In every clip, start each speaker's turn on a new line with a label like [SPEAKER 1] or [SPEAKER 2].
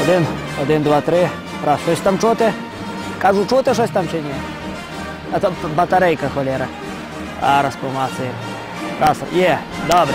[SPEAKER 1] Один, два, три. Раз, щось там чути? Кажу, чути щось там чи ні? А то батарейка, холєра. Зараз помацаємо. Раз, є, добре.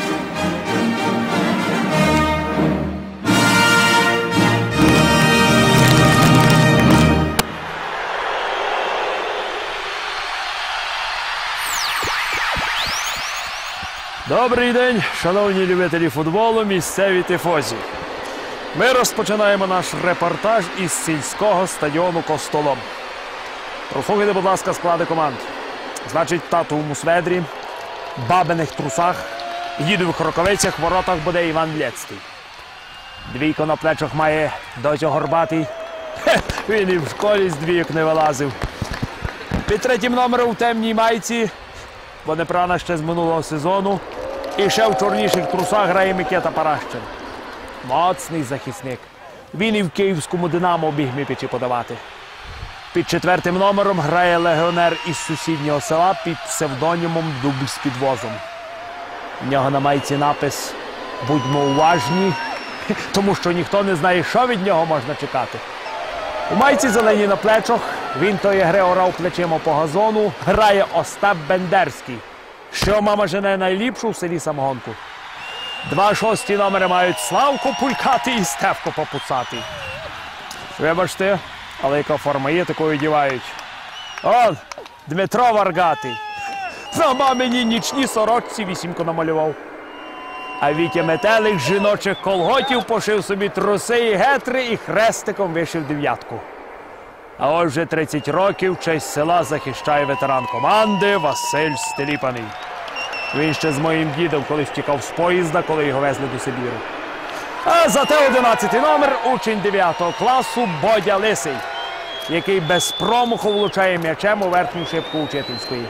[SPEAKER 2] Добрий день, шановні любителі футболу, місцеві тифозі. Ми розпочинаємо наш репортаж із сільського стадіону Костолом. Прослухайте, будь ласка, склади команд. Значить, татовому сведрі, бабиних трусах, їдових рукавицях, в воротах буде Іван Лєцький. Двійко на плечах має Дозьо Горбатий. Він і в школі з двійок не вилазив. Під третім номером в темній майці, бо не прана ще з минулого сезону. І ще в чорніших трусах грає Микита Паращин. Моцний захисник. Він і в київському «Динамо» біг м'ячі подавати. Під четвертим номером грає легіонер із сусіднього села під псевдонімом Дубль з підвозом. В нього на майці напис «Будьмо уважні», тому що ніхто не знає, що від нього можна чекати. У майці зелені на плечах, він тої гри орав плечима по газону, грає Остап Бендерський. Що мама жене найліпшу в селі самогонку? 2 шості номери мають Славко Пулькатий і Стевко Попуцатий. Вибачте, але яка форма є, такою одягають. Он, Дмитро Варгатий. На маминій нічній сорочці 8 намалював. А Вітя Метелик з жіночих колготів пошив собі труси і гетри і хрестиком вишив 9. А ось вже 30 років честь села захищає ветеран команди Василь Стеліпаний. Він ще з моїм дідом колись тікав з поїзда, коли його везли до Сибіру. А зате 11-й номер – учень 9 класу Бодя Лисий, який без промаху влучає м'ячем у верхню шибку учительської.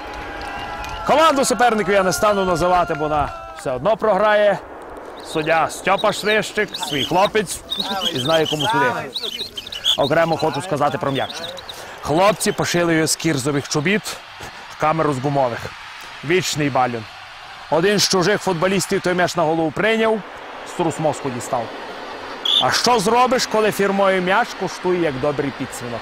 [SPEAKER 2] Команду суперників я не стану називати, бо вона все одно програє. Суддя Стьопа Швищик, свій хлопець, і знає, кому судити. Окремо хочу сказати про м'яч. Хлопці пошили його з кірзових чобіт, камеру з гумових. Вічний балюн. Один з чужих футболістів той м'яч на голову прийняв, струс мозку дістав. А що зробиш, коли фірмою м'яч коштує, як добрий підсвинок?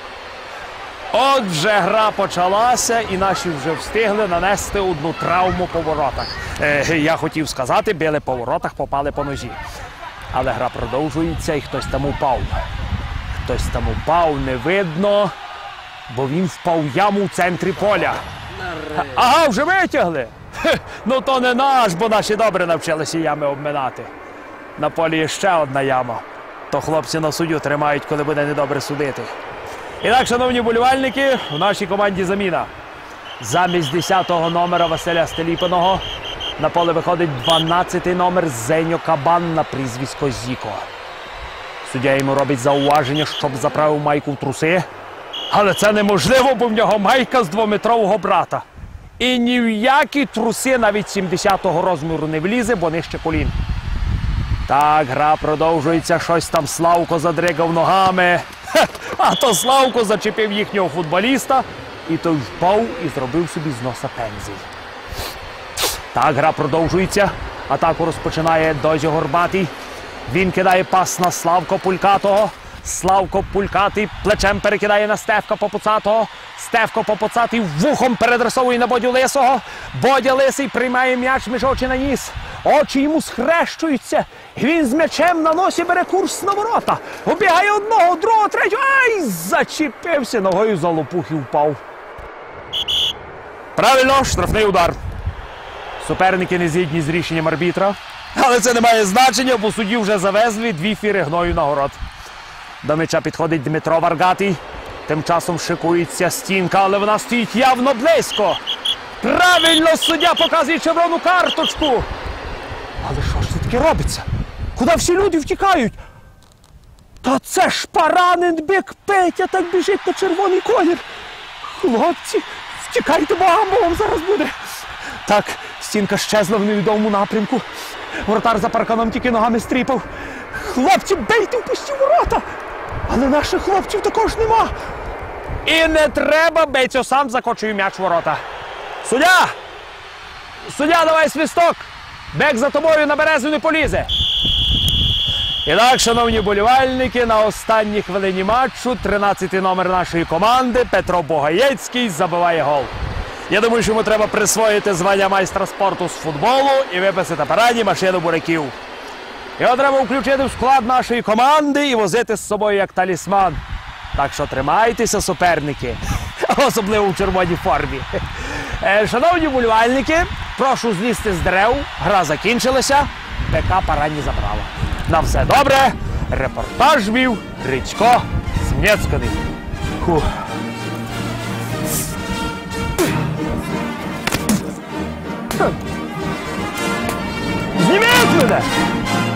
[SPEAKER 2] От вже гра почалася, і наші вже встигли нанести одну травму по воротах. Я хотів сказати, били по воротах, попали по ножі. Але гра продовжується, і хтось там упав. Хтось там упав, не видно, бо він впав в яму в центрі поля. Ага, вже витягли? Ну то не наш, бо наші добре навчилися ями обминати. На полі є ще одна яма. То хлопці на суддю тримають, коли буде недобре судити. І так, шановні вболівальники, в нашій команді заміна. Замість 10-го номера Василя Стеліпаного на поле виходить 12-й номер Зеньо Кабан на прізвисько Зіко. Суддя йому робить зауваження, щоб заправив майку в труси. Але це неможливо, бо в нього майка з 2-метрового брата. І ні в які труси навіть 70-го розміру не влізе, бо нижче колін. Так, гра продовжується, щось там Славко задригав ногами. А то Славко зачепив їхнього футболіста, і той впав і зробив собі з носа пензель. Так, гра продовжується. Атаку розпочинає Дозьо Горбатий. Він кидає пас на Славко Пулькатого. Славко Пулькатий плечем перекидає на Стевка Попуцатого. Стевко Попуцатий вухом передресовує на Бодю Лисого. Бодя Лисий приймає м'яч між очі на ніс. Очі йому схрещуються. Він з м'ячем на носі бере курс на ворота. Обігає одного, другого, третього. Ай! Зачепився ногою за лопух і впав. Правильно, штрафний удар. Суперники не згідні з рішенням арбітра. Але це не має значення, бо судді вже завезли 2 фіри гною на город. До м'яча підходить Дмитро Варгатий. Тим часом шикується стінка, але вона стоїть явно близько. Правильно, суддя показує червону карточку. Але що ж це таке робиться? Куди всі люди втікають? Та це ж поранений бик Петя так біжить на червоний колір. Хлопці, втікайте, бо амбом зараз буде. Так, стінка щезла в невідомому напрямку. Воротар за парканом тільки ногами стріпав. Хлопці, бейте в пусті ворота! Але наших хлопців також нема. І не треба, бейцьо сам закочує м'яч в ворота. Суддя! Суддя, давай свисток! Бек за тобою на березу не полізе. І так, шановні болівальники, на останній хвилині матчу 13-й номер нашої команди Петро Богаєцький забиває гол. Я думаю, що йому треба присвоїти звання майстра спорту з футболу і виписати параді машину буряків. Його треба включити в склад нашої команди і возити з собою як талісман. Так що тримайтеся, суперники, особливо в червоній формі. Шановні болівальники, прошу злізти з дерев, гра закінчилася, ПК парадні забрала. На все добре, репортаж вів Грицько Смєцький.
[SPEAKER 1] Зніміть мене!